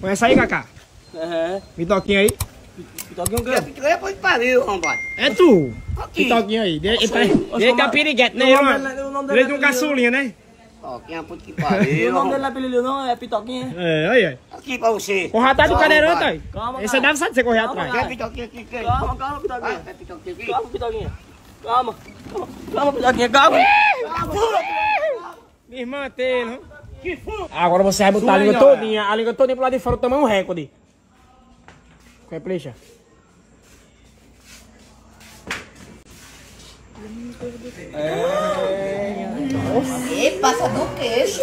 Conhece aí, Cacá? Pitoquinho aí? Pitoquinho o quê? Pitoquinho é pra pariu, rapaz. É tu. Pitoquinho aí. Ele que é piriguete, né? Ele tem um caçulinha, né? Pitoquinho é puto que pariu. O nome dele não é Pililho não, é Pitoquinho. É, aí. Aqui pra você. Corre atrás do cadeirão, tá aí. Calma, Esse deve saber você correr Calma, atrás. Quer Pitoquinho aqui? Quer? Calma, calma, Pitoquinho. Quer Pitoquinho aqui? Calma, Pitoquinho. Calma. Calma, Pitoquinho, calma. Minha irmã tem, agora você vai botar a língua todinha pro lado de fora, o tamanho recorde. Qual é, plecha? E passa do queixo.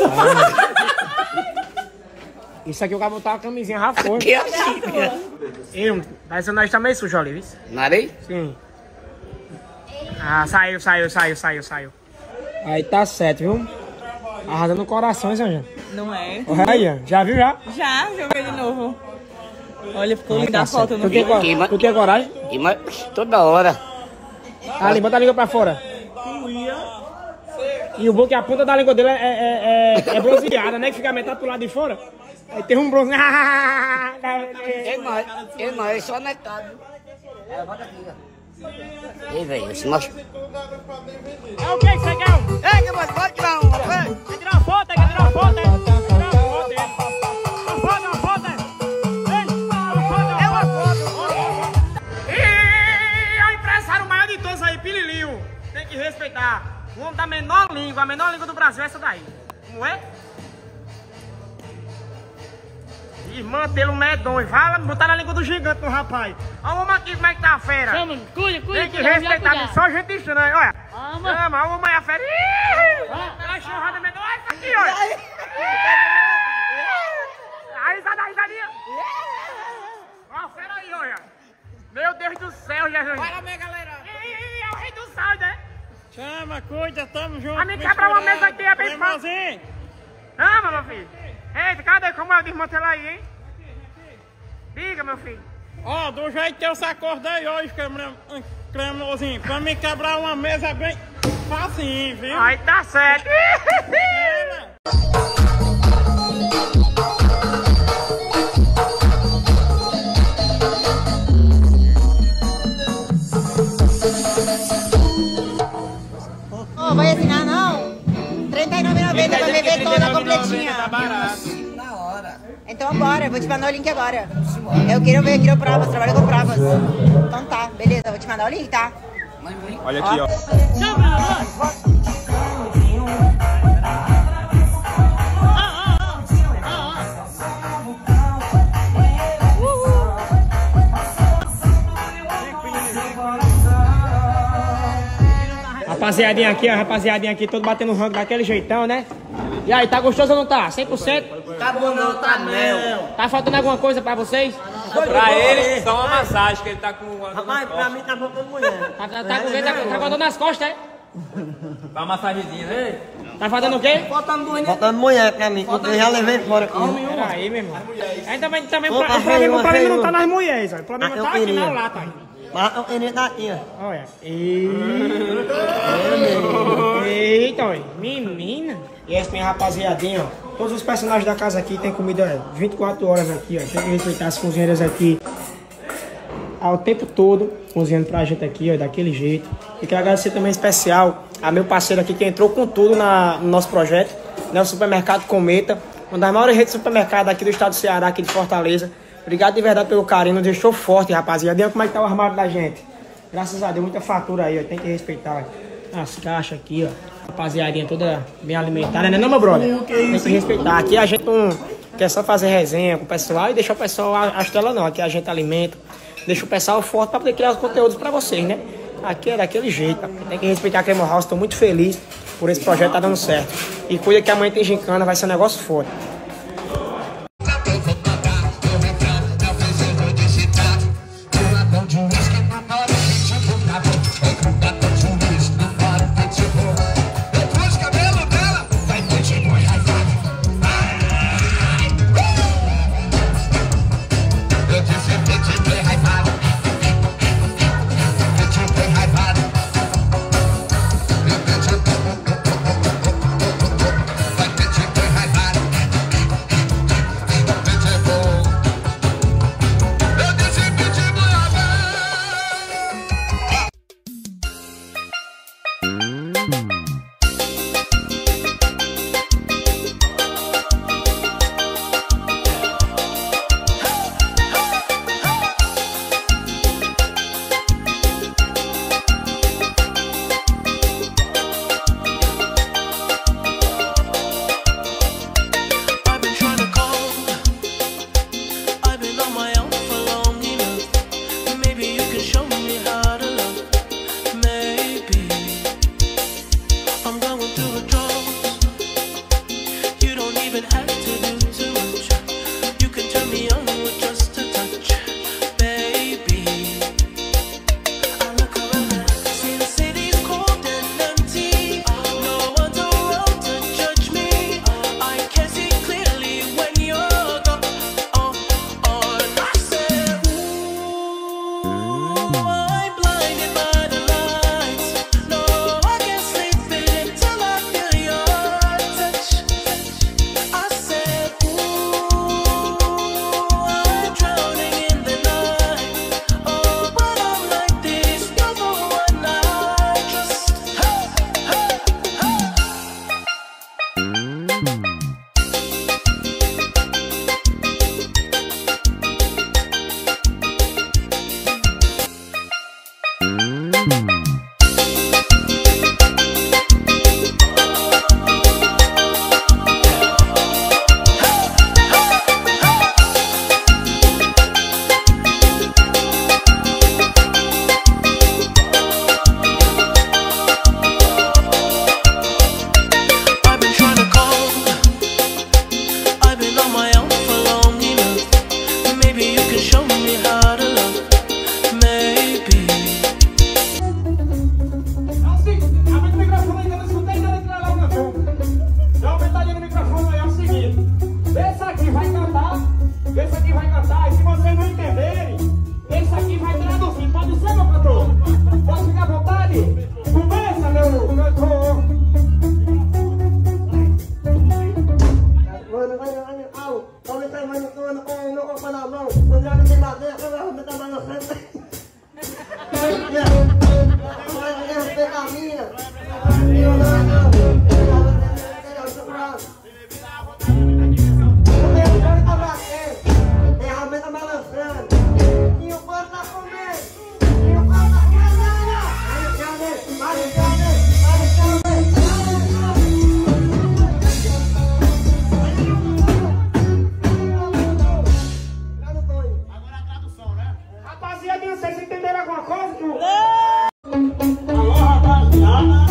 Isso aqui eu vou botar uma camisinha, já foi. Que assim, Eu, parece que nós tá meio sujo ali, viu? Nariz? Sim. Ah, saiu. Aí tá certo, viu? Arrasando corações, Anja. Não é? Olha aí, já viu já? Já, joguei de novo. Olha, ficou Aí linda tá a foto certo. no vídeo. Tu tem coragem? Toda hora. Ali, bota a língua pra fora. E o bom é que a ponta da língua dele é bronzeada, né? Que fica a metade pro lado de fora. Aí tem um bronze. Ei, mas é só metade. Bota aqui, ó. Ei, velho, esse macho. É o que você quer? Ei, que mais? Pode tirar uma, velho. Quer tirar uma foto? Quer tirar uma foto? Quer tirar uma foto? E o empresário maior de todos aí, Pililinho. Tem que respeitar. O homem da menor língua, a menor língua do Brasil é essa daí. Não é? Irmã, pelo medonho. Vai botar na língua do gigante no rapaz. Olha o homem aqui, como é que tá a fera. Chama, cuida. Tem que respeitar, só gente estranha, olha. Chama, olha o homem a fera. Ih, churrada medonha. Olha isso aqui, olha. A risadinha. Olha a fera aí, olha. Meu Deus do céu, Jesus. Para, minha galera. É o rei do sal, né? Chama, cuida, tamo junto. A mim quebrar uma mesa aqui é bem fácil. Chama, meu filho. Eita, cadê? Como eu desmantelar aí, hein? Diga, meu filho. Ó, do jeito que eu se acordei hoje, cremosinho, pra me quebrar uma mesa bem facinho, viu? Aí tá certo. Não vai assinar não? R$39,90 pra beber toda completinha. Tá barato. Na hora. Então bora, eu vou te mandar o link agora. Eu quero provas, trabalho com provas. Então tá, beleza, eu vou te mandar o link, tá? Olha aqui, ó. Rapaziadinha aqui, todo batendo rango daquele jeitão, né? E aí, tá gostoso ou não tá? 100%? Tá bom não, tá não. Tá faltando alguma coisa pra vocês? Pra ele, só uma massagem, que ele tá com... Rapaz, pra mim tá faltando mulher. Tá faltando nas costas, é? Dá uma massagenzinha, né? Tá faltando o quê? Faltando mulher pra mim, eu já levei fora comigo. Peraí, meu irmão. Aí também o problema não tá nas mulheres, ó. O problema tá aqui na lata. Mas eu queria estar aqui, ó. Olha. Eita, olha. Menina. E essa minha rapaziadinha, ó. Todos os personagens da casa aqui tem comida 24 horas aqui, ó. Tem que respeitar as cozinheiras aqui ao tempo todo, cozinhando pra gente aqui, ó, daquele jeito. E quero agradecer também especial a meu parceiro aqui que entrou com tudo no nosso projeto, né? O Supermercado Cometa, uma das maiores redes de supermercado aqui do estado do Ceará, aqui de Fortaleza. Obrigado de verdade pelo carinho, nos deixou forte, rapaziada. Como é que tá o armário da gente? Graças a Deus, muita fatura aí, ó. Tem que respeitar as caixas aqui, ó. Rapaziadinha toda bem alimentada, né, não, meu brother? Tem que respeitar. Aqui a gente não quer só fazer resenha com o pessoal e deixar o pessoal às telas, não. Aqui a gente alimenta, deixa o pessoal forte pra poder criar os conteúdos pra vocês, né? Aqui é daquele jeito, tem que respeitar a Cremo House. Tô muito feliz por esse projeto tá dando certo. E cuida que amanhã tem gincana, vai ser um negócio forte. Esse aqui vai cantar, e se vocês não entenderem, esse aqui vai traduzir. Pode ser, meu cantor? Pode ficar à vontade? Começa, meu cantor. Rapaziadinha, vocês entenderam alguma coisa? Alô, rapaziada.